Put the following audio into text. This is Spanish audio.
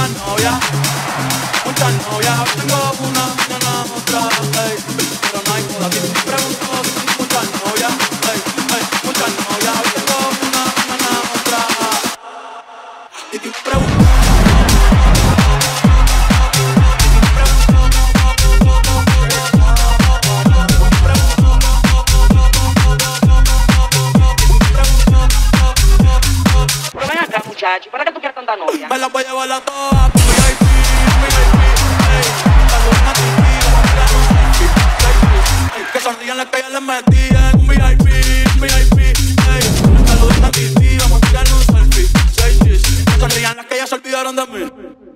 Muchas novias, tengo una, mañana otra, ey, pero no hay moda. Si te pregunto si tengo muchas novias, ey, muchas novias, tengo una, mañana otra. Y te pregunto. Pero ven acá, muchacho, ¿para qué tú quieres tanta novia? Me la voy a llevar a todas, con VIP, ey. Saluden a ti, vamos a tirar un selfie, ey. Que sonrían las que ya les metí en un VIP, ey. Saluden a ti, vamos a tirar un selfie, que sonrían las que ya se olvidaron de mí.